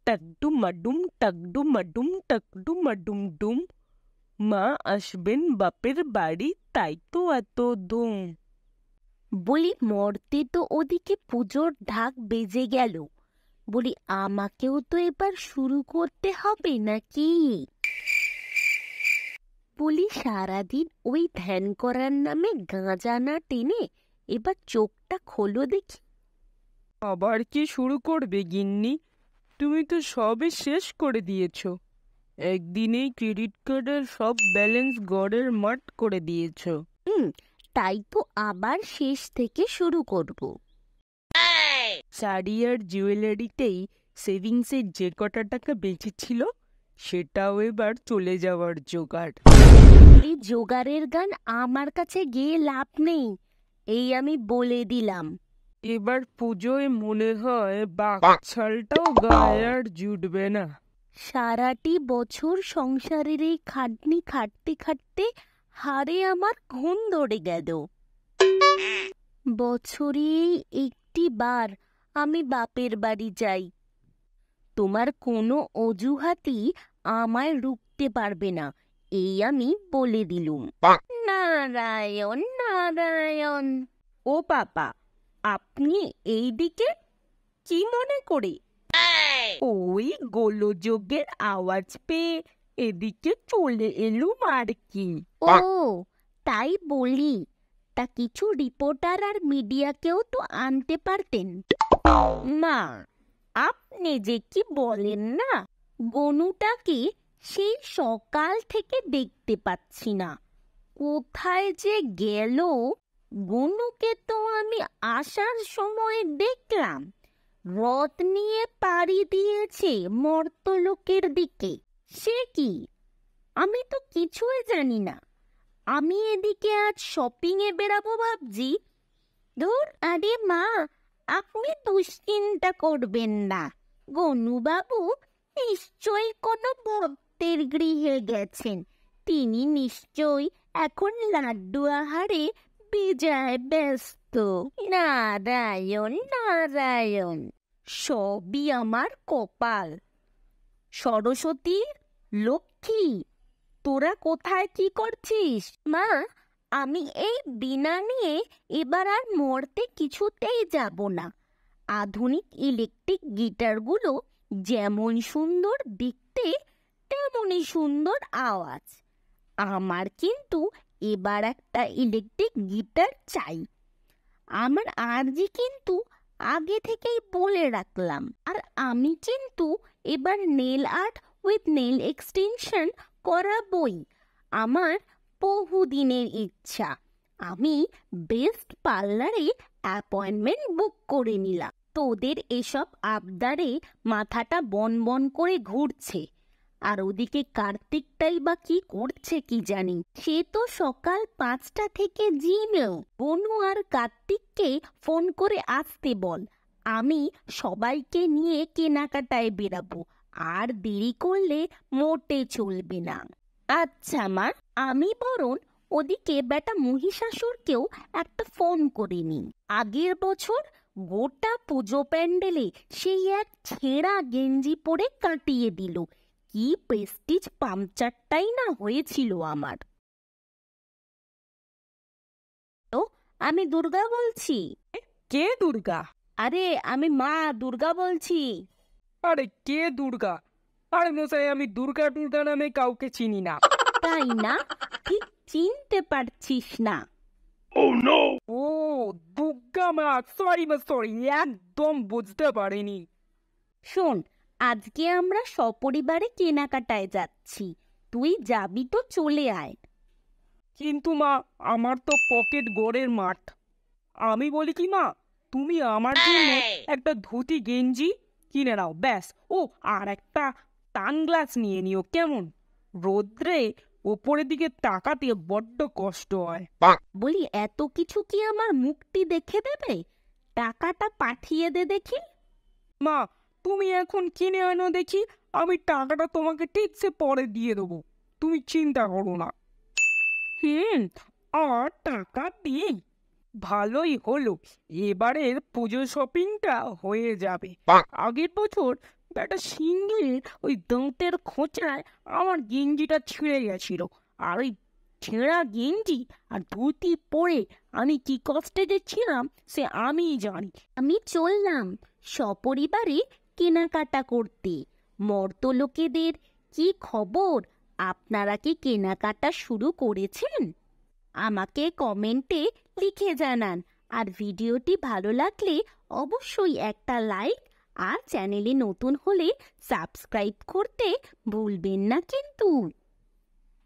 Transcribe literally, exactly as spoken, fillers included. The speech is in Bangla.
টাক ডুমাডুম টাক ডুমাডুম টাক ডুমাডুম ডুম। মা আসবেন বাপের বাড়ি, তাই তো এত ধুম। বলি মর্তে তো ওদিকে পুজোর ঢাক বেজে গেল। বলি আমাকেও তো এবার শুরু করতে হবে নাকি? বলি সারাদিন ওই ধ্যান করার নামে গাঁজা না টেনে এবার চোখটা খোলো দেখি। আবার কি শুরু করবে গিন্নি? তুমি তো সবে শেষ করে দিয়েছ। একদিনেই ক্রেডিট কার্ডের সব ব্যালেন্স গড়ের মাঠ করে দিয়েছ। হুম, তাই তো আবার শেষ থেকে শুরু করব। শাড়ি আর জুয়েলারিতেই সেভিংসের যে কটা টাকা বেঁচেছিল সেটাও এবার চলে যাওয়ার জোগাড়। এই জোগাড়ের গান আমার কাছে গিয়ে লাভ নেই, এই আমি বলে দিলাম। এবার পুজোয় মনে হয় বাকছালটাও গায়ে আর জুটবে না। সারাটি বছর সংসারের এই খাটনি খাটতে খাটতে হাড়ে আমার ঘুম ধরে গেল। বছরে একটি বার আমি বাপের বাড়ি যাই। তোমার কোনো অজুহাতই আমায় রুখতে পারবে না, এই আমি বলে দিলুম। নারায়ণ নারায়ণ। ও পাপা, আপনি এই দিকে কি মনে করে? ওই গোলযোগের আওয়াজ পেয়ে এদিকে চলে এলুম আর কি। ও তাই বলি, তা কিছু রিপোর্টার আর মিডিয়াকেও তো আনতে পারতেন। মা, আপনি যে কি বলেন না। গনুটাকে সেই সকাল থেকে দেখতে পাচ্ছি না, কোথায় যে গেল। গনুকে তো আমি আসার সময় দেখলাম রথ নিয়ে পাড়ি দিয়েছে মর্তলোকের দিকে। সে কি, আমি তো কিছুই জানি না। আমি এদিকে আজ শপিং এ বেরাবো ভাবছি। ধুর, আরে মা, আপনি দুশ্চিন্তা করবেন না। গনুবাবু নিশ্চয়ই কোনো ভক্তের গৃহে গেছেন। তিনি নিশ্চয়ই এখন লাড্ডু আহারে বেজায় ব্যস্ত। নারায়ণ নারায়ণ। সবই আমার কপাল। সরস্বতী, লক্ষ্মী, তোরা কোথায় কি করছিস? মা, আমি এই বীণা নিয়ে এবার আর মরতে কিছুতেই যাব না। আধুনিক ইলেকট্রিক গিটারগুলো যেমন সুন্দর দেখতে তেমনই সুন্দর আওয়াজ। আমার কিন্তু এবার একটা ইলেকট্রিক গিটার চাই। আমার আরজি কিন্তু আগে থেকেই বলে রাখলাম। আর আমি কিন্তু এবার nail art with nail extension করাবই। আমার বহুদিনের ইচ্ছা। আমি বেস্ট পার্লারে অ্যাপয়েন্টমেন্ট বুক করে নিলাম। তোদের এসব আবদারে মাথাটা বন বন করে ঘুরছে। আর ওদিকে কার্তিকটাই বা কি করছে কি জানি। সে তো সকাল পাঁচটা থেকে জিমেও। বনু আর কার্তিককে ফোন করে আসতে বল, আমি সবাইকে নিয়ে কেনাকাটায় বেরাবো। আর দেরি করলে মোটে চলবে না। আচ্ছা মা, আমি বরং ওদিকে বেটা মহিষাসুরকেও একটা ফোন করে নিই। আগের বছর গোটা পুজো প্যান্ডেলে সেই এক ছেঁড়া গেঞ্জি পরে কাটিয়ে দিল। কি প্রেস্টিজ পাংচারটাই না হয়েছিল আমার। তো আমি দুর্গা বলছি। কে দুর্গা? আরে আমি মা দুর্গা বলছি। আরে কে দুর্গা? আরে মশাই, আমি দুর্গা টুর্গা নামে কাউকে চিনি না। তাই না? ঠিক চিনতে পারছিস না? ও দুর্গা মা, সরি মা সরি, একদম বুঝতে পারিনি। শোন, আজকে আমরা সপরিবারে কেনাকাটায় যাচ্ছি, তুই যাবি তো চলে আয়। কিন্তু মা, আমার তো পকেট গোড়ের মাঠ। আমি বলি কি মা, তুমি আমার জন্য একটা ধুতি গেঞ্জি কিনে নাও ব্যাস। ও আর একটা সানগ্লাস নিয়ে নিও কেমন? রোদ্রে ওপরের দিকে তাকাতে বড্ড কষ্ট হয়। বলি এত কিছু কি আমার মুখটি দেখে দেবে? টাকাটা পাঠিয়ে দে দেখি। মা, তুমি এখন কিনে আনো দেখি, আমি টাকাটা তোমাকে ঠিকসে পরে দিয়ে দেবো, তুমি চিন্তা করো না। হুম, আর টাকা দিই। ভালোই হলো, এবারের পুজো শপিংটা হয়ে যাবে। আগের বছর একটা সিংহের ওই দাঁতের খোঁচায় আমার গেঞ্জিটা ছিঁড়ে গেছিল। আর ওই ছেঁড়া গেঞ্জি আর ধুতি পরে আমি কি কষ্টে যে ছিলাম সে আমিই জানি। আমি চললাম সপরিবারে কেনাকাটা করতে। মর্তলোকেদের কি খবর? আপনারা কি কেনাকাটা শুরু করেছেন? আমাকে কমেন্টে লিখে জানান। আর ভিডিওটি ভালো লাগলে অবশ্যই একটা লাইক, আর চ্যানেলে নতুন হলে সাবস্ক্রাইব করতে ভুলবেন না কিন্তু।